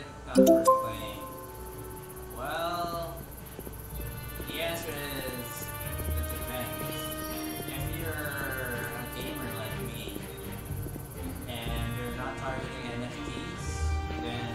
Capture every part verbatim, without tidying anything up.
not worth playing? Well, the answer is it depends. If you're a gamer like me and you're not targeting N F Ts, then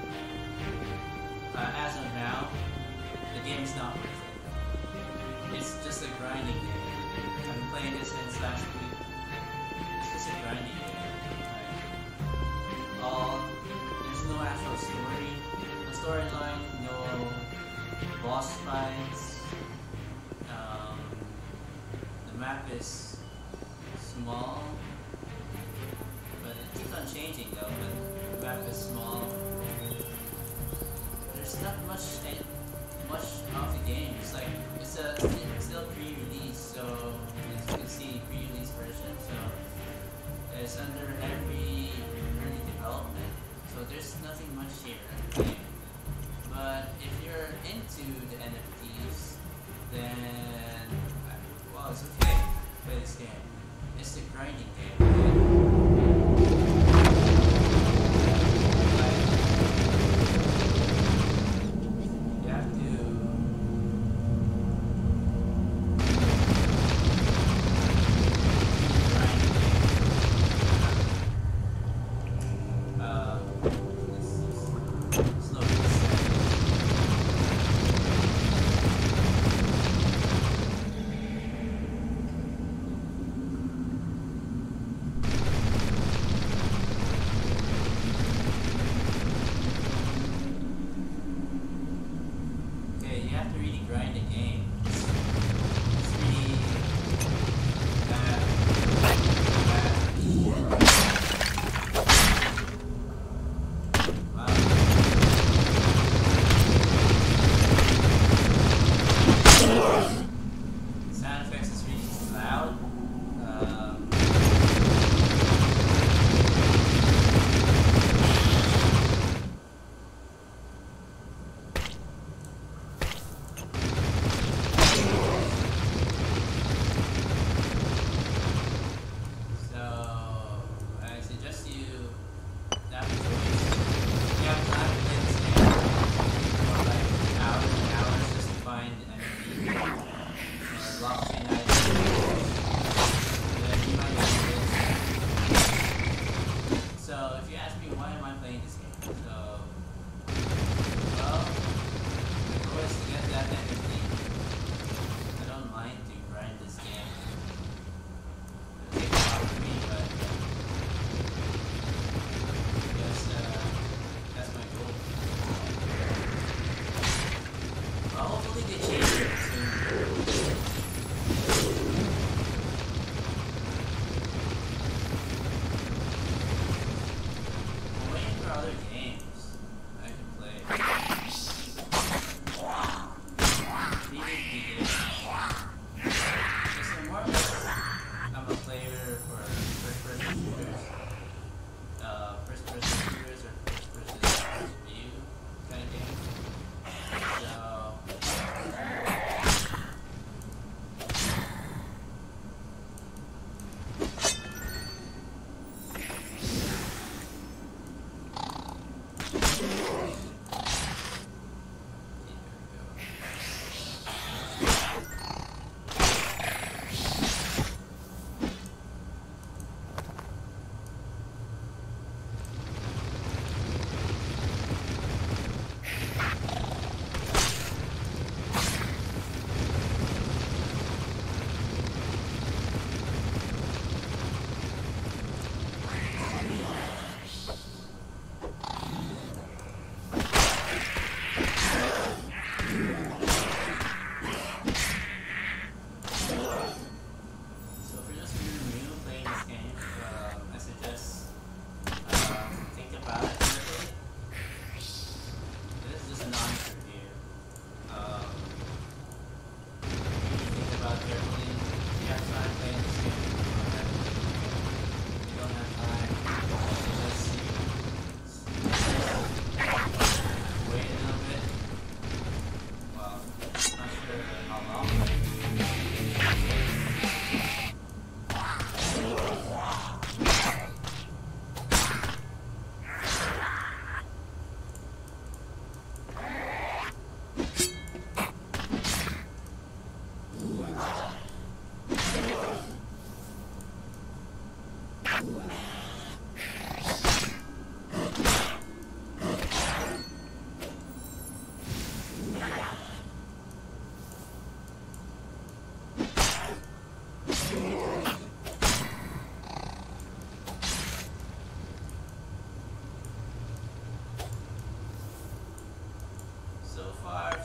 uh, as of now, the game is not worth it. It's just a grinding game. I've been playing this since last week. It's just a grinding game. Like, all there's no actual story, no storyline, no boss fights. Um, the map is small, but it keeps on changing though. But the map is small. There's not much much of the game. It's like it's a it's still pre-release, so as you can see, pre-release version. So it's under heavy early development. So there's nothing much here in the game. But if you're into the N F Ts, then well, it's okay. Play this game. It's the grinding game. You have to. Uh, slow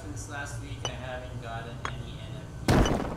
since last week I haven't gotten any N F T.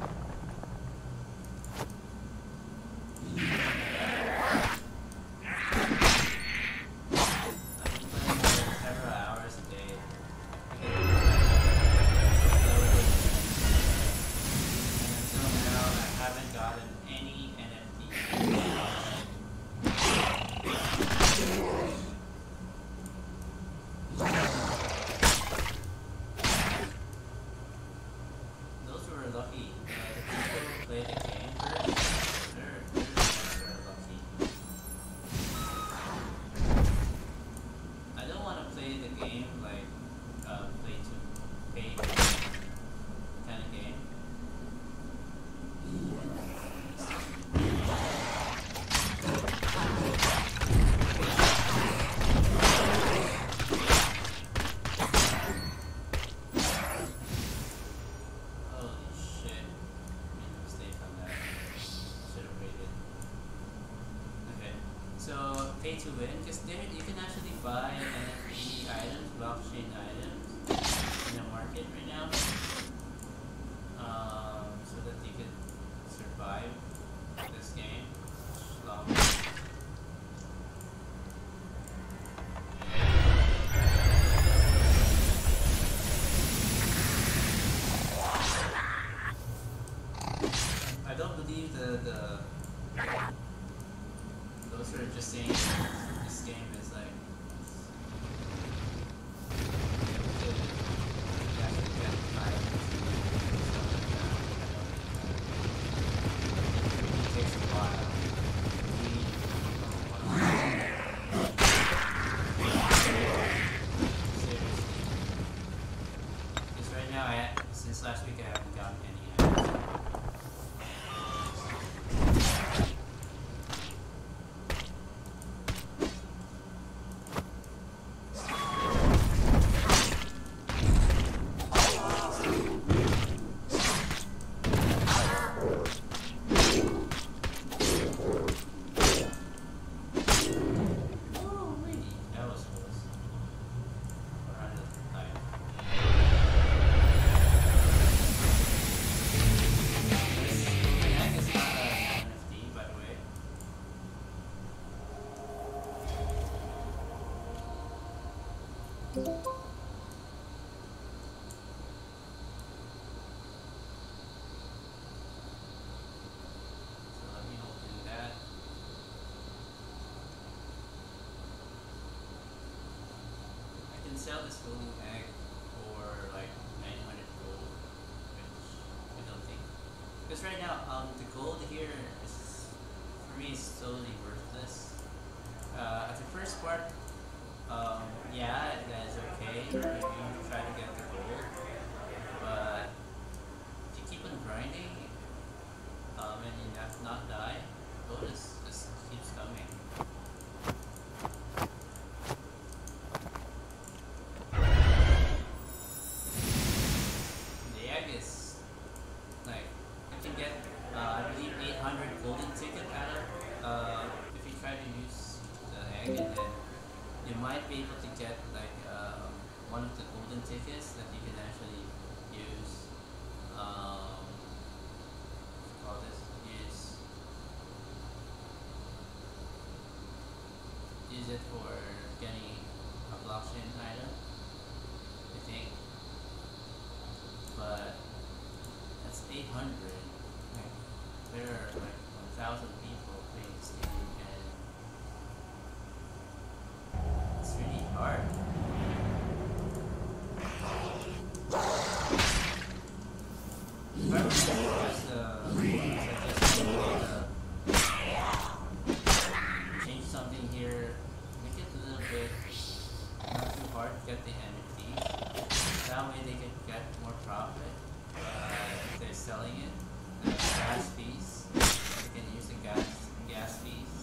Pay to win, because there you can actually buy N F T items, blockchain items in the market right now, um, so that you can survive this game long. I don't believe the the those who are just saying this game is like it takes a while. Seriously. Because right now, I, since last week, I haven't gotten any items. Sell this golden egg for like nine hundred gold, which I don't think. Because right now, um, the gold here is, for me, is totally worthless. Uh, at the first part, um, yeah, that is okay if you try to get the gold, but if you keep on grinding, um, and you not not die, gold is, just keeps coming. Tickets that you can actually use, um, what's it called this? Use, use it for getting a blockchain item, I think. But that's eight hundred. Like, there are like one thousand people playing this game, and it's really hard. Change something here, make it a little bit not too hard to get the N F Ts. That way they can get more profit uh, if they're selling it. The gas fees, they can use the gas gas fees.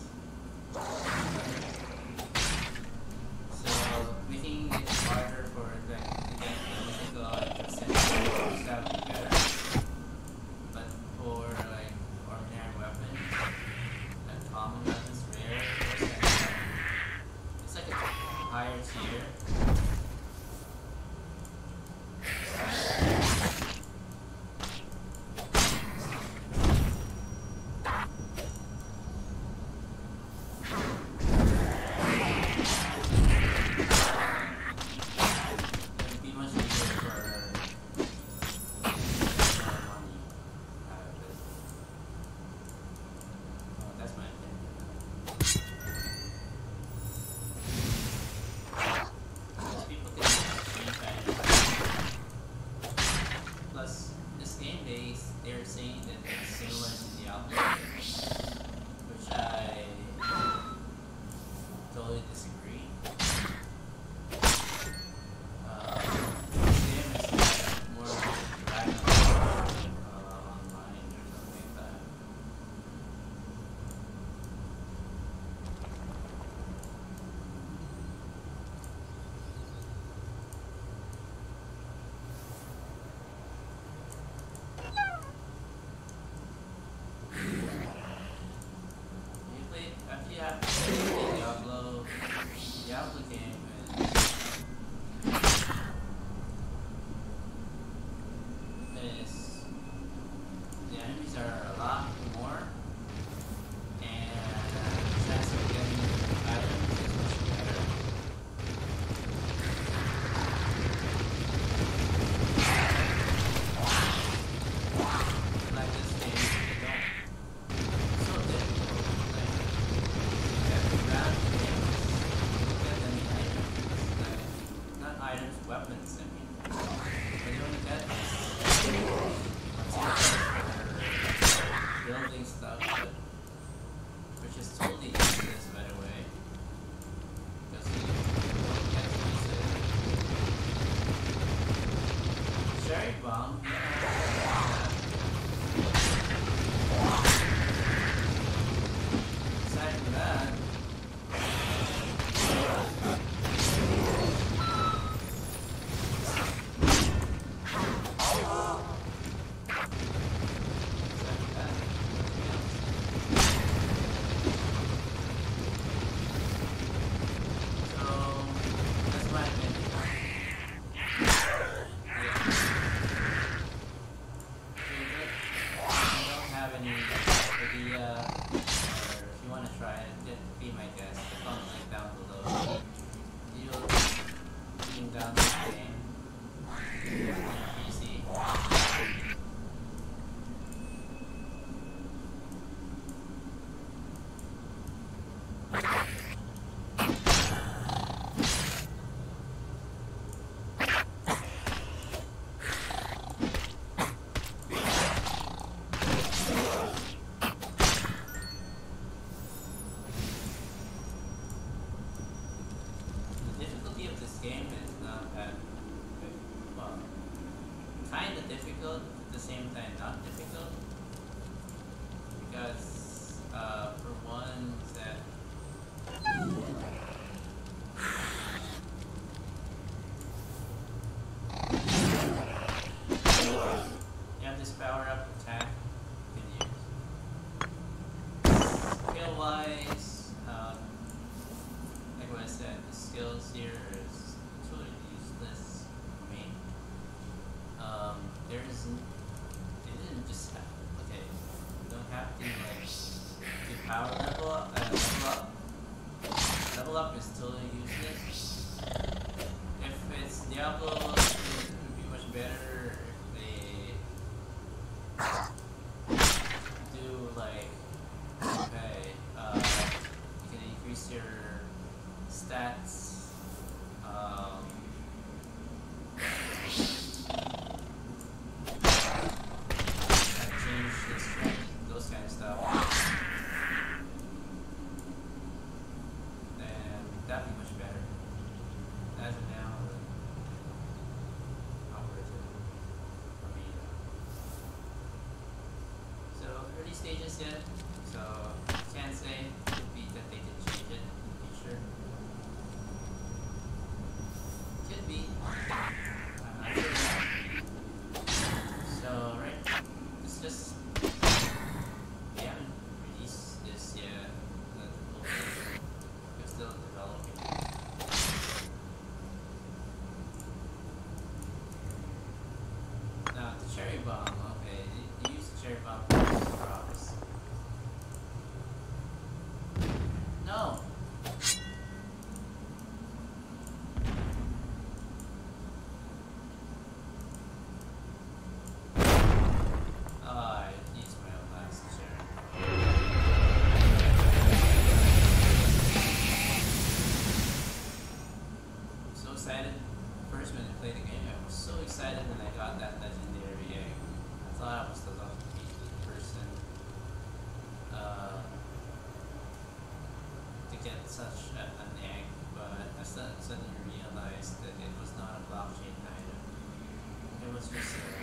So making it harder for like to get the mythical items, that would be better. But for like ordinary weapons, like common weapons, rare, it's like a higher tier. items, weapons, I mean. But you only get building stuff, but which is totally useless, by the way. Because you don't get to use it. Cherry bomb, yeah. Aside from that, game is not that, well, kind of difficult, at the same time not difficult, because uh, for one, that you have this power up attack you can use. Skill wise, um, like what I said, the skills here is totally useless. I mean, um, there's, it didn't just have, okay, you don't have to like do power level up, uh, level up. Level up is totally useless. If it's Diablo, it would be much better if they do like, okay, uh, you can increase your stats. Um, change the strength, those kind of stuff. Then that'd be much better. As of now, not worth it for me. So early stages yet, so can't say. Could be that they did change it in the future. Could be. I'm not sure. So, right, it's just, we haven't released this yet. We're still developing. Now, the cherry bomb, okay, you use the cherry bomb for rocks. No! First when I played the game, I was so excited when I got that legendary egg. I thought I was the lucky person uh, to get such a, an egg, but I suddenly realized that it was not a blockchain item. It was just a,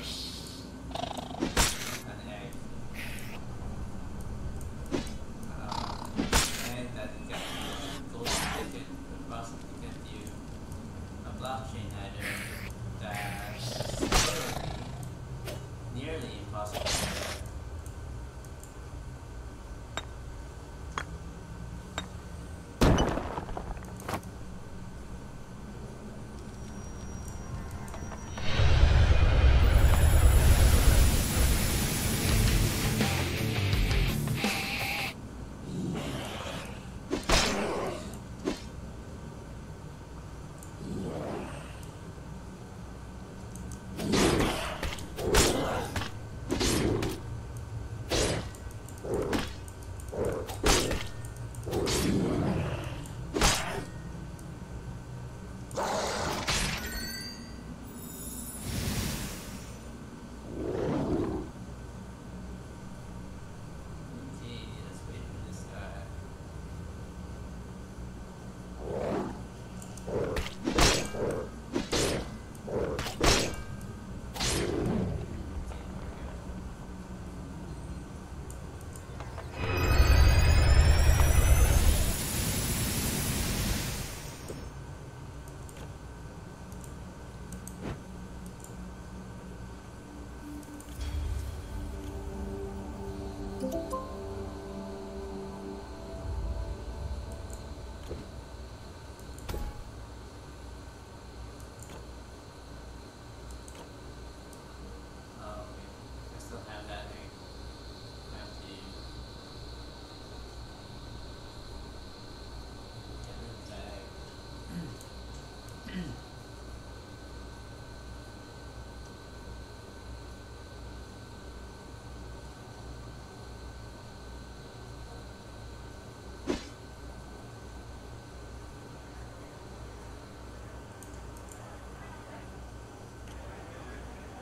an egg. Uh, and that got you a golden ticket, could possibly get you a blockchain item that's literally nearly impossible to get.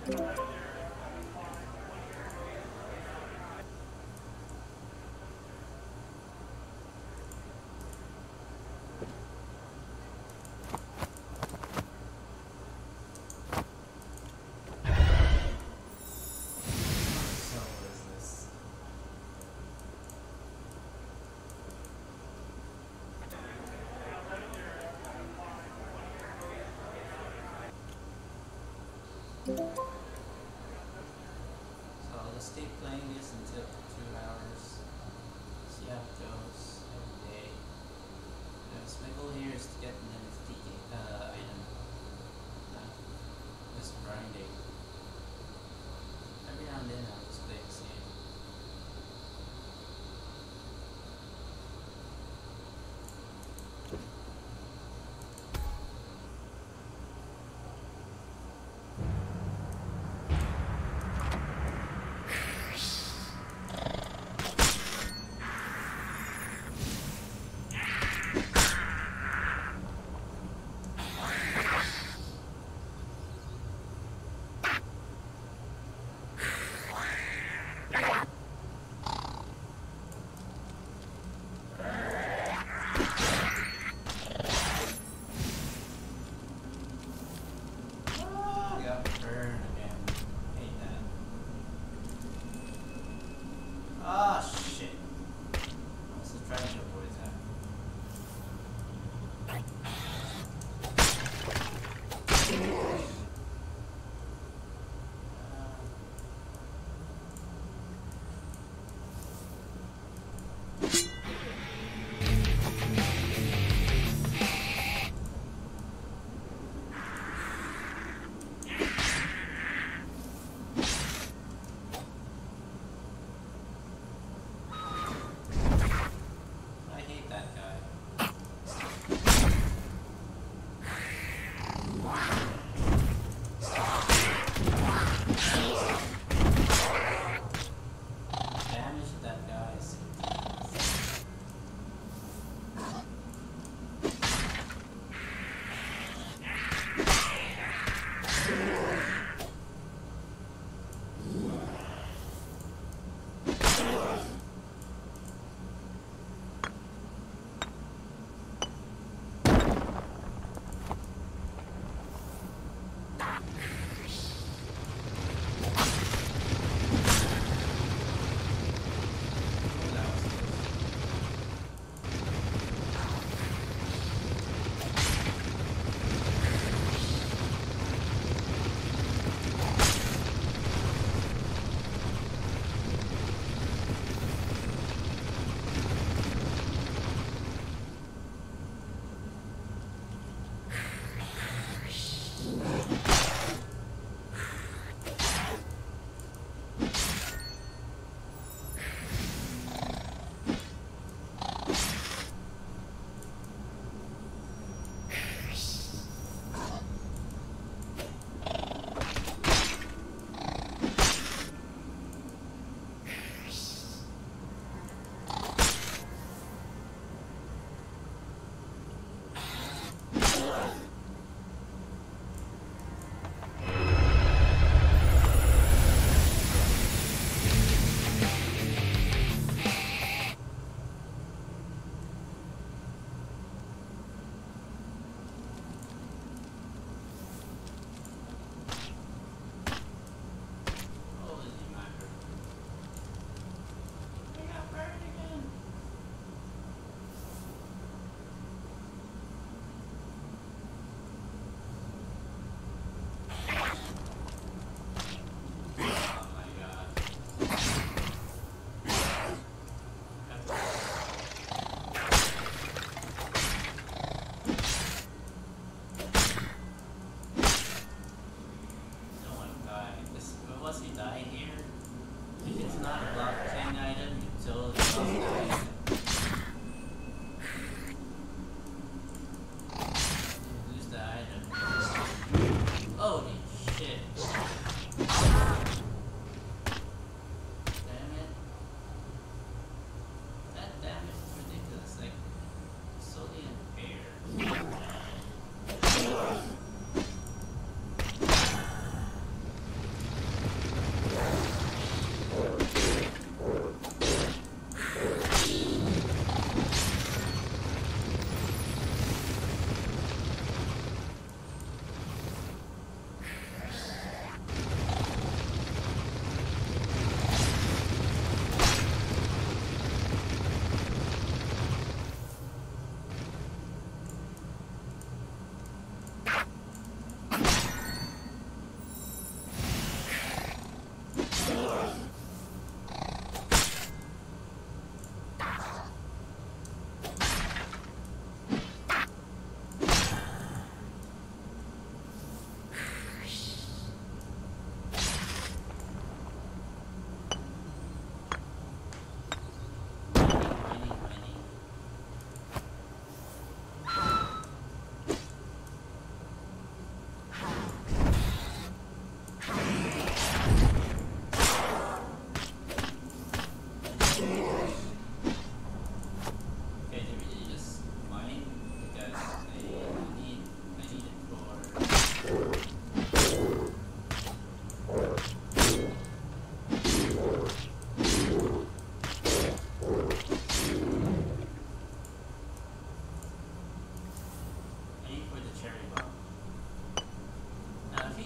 So what is this? So I'll just keep playing this until two hours. See how it goes every day. Because my goal here is to get an N F T uh, item. Uh, just grinding. Every now and then I'll just play this game.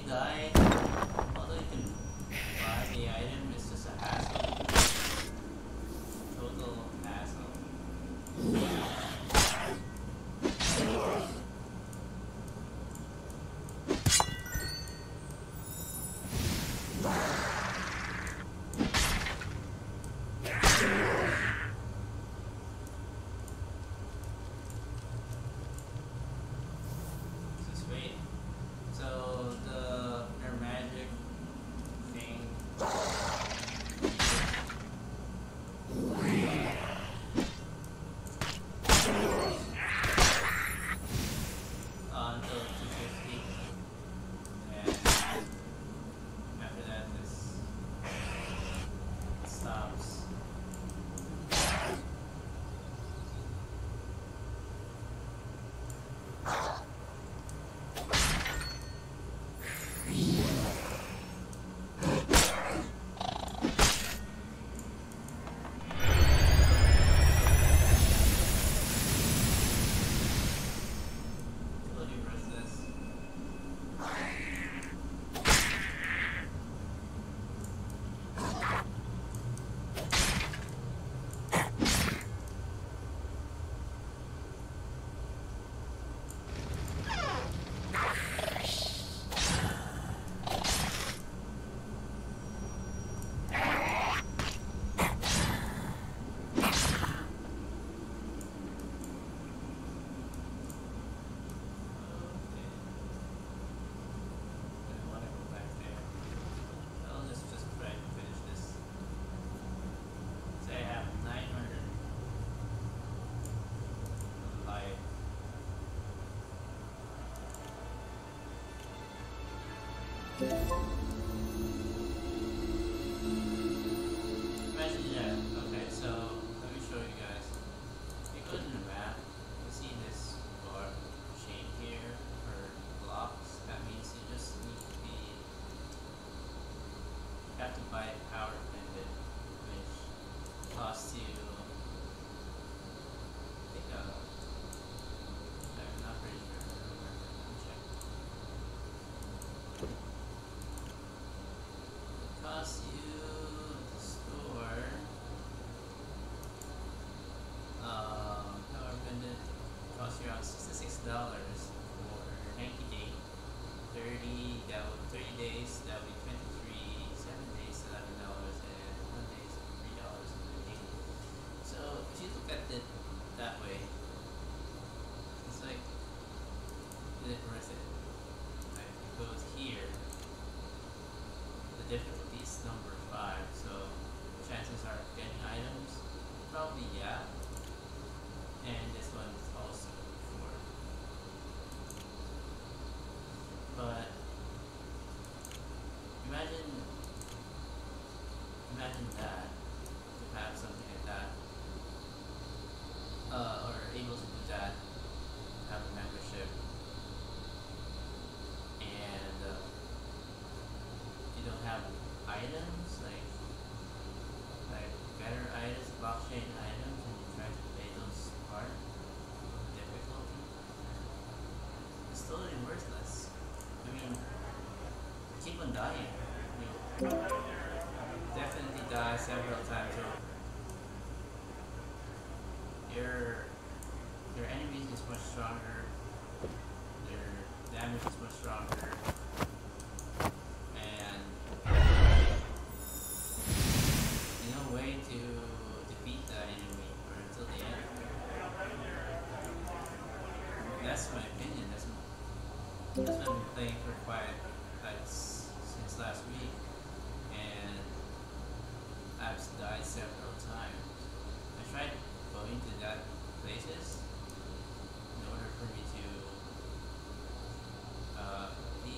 die, although you can buy the item, it's just a hassle. Total hassle. Just wait. So the their magic thing. Uh, until two fifty, and after that this stops. Totally worth this. I don't want to go back there. I'll just just try to finish this. Say I have nine hundred life. Imagine, yeah. Okay, so let me show you guys. You go to the map. You see this bar shape here for blocks. That means you just need to be. You have to buy power pendant, which costs you. I think uh, I'm not pretty sure. I don't remember. Let me check. Costs you to store. Um, power pendant costs you around sixty-six dollars for ninety days. Thirty that would thirty days. That would be twenty-three. Seven days, eleven dollars, and one day is three dollars and fifteen. So if you look at it that way, it's like is it worth it? Like it goes here. The difficulty is number five, so chances are of getting items, probably yeah. And this one is also four. But imagine, imagine that to have something like that, uh, or able to do that, have a membership, and uh, you don't have items like like better items, blockchain items, and you try to play those hard difficulty. It's totally worthless. I mean, keep on dying. You definitely die several times over. Your your enemies is much stronger. Their damage is much stronger. And there's no way to defeat the enemy or until the end. That's my opinion. That's my, that's what I've been playing for quite like s- since last week, and I've died several times. I tried going to that places in order for me to uh,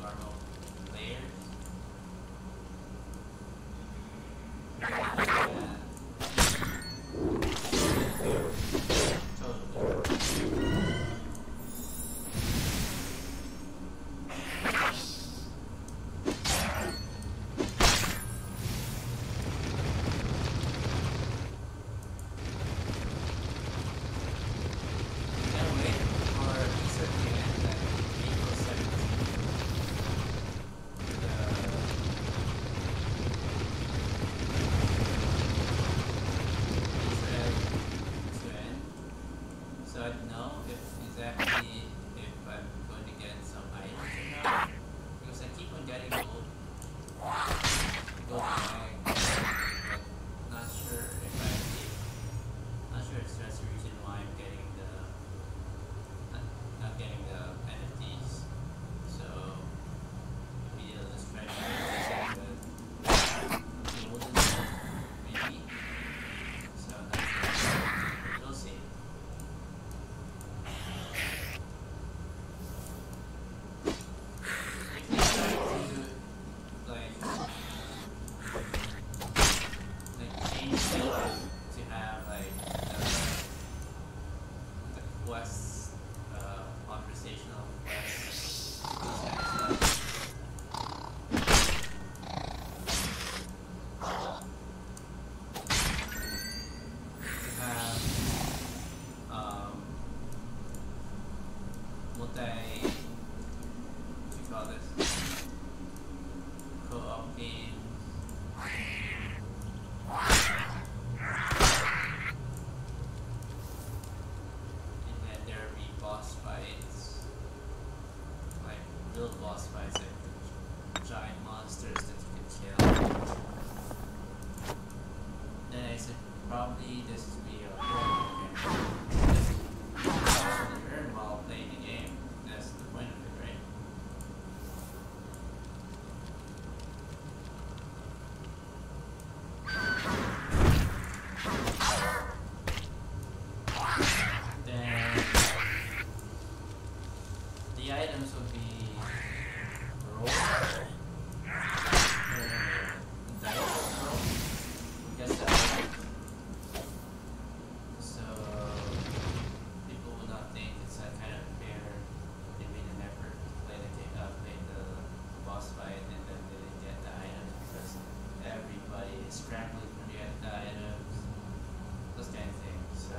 normal players. Yeah. Totally. Can't wait for Easter to end, like April seventeenth. The Easter egg to end. So I don't know if exactly if I'm going to get some items or not. Because I keep on getting gold gold bag, but not sure if I if, not sure if that's the reason why I'm getting the not, not getting the N F Ts. So maybe I'll just try to replace it with golden maybe. So not sure. We'll see. If they try to like like change it to have like the, the quests, uh, conversational quests, those kind of stuff. To have um multi what do you call this? Co-op games. And then there will be boss fights. Like real boss fights, like giant monsters that you can kill. Then I said probably this will be a horror game. You actually earn while playing the game. That's the point of it, right? Then the items will be roll, or dice roll. Guess that. So people will not think it's a kind of fair. They made an effort to play the game, uh, play the boss fight, and then they didn't get the items because everybody is scrambling to get the items. Those kind of things. So.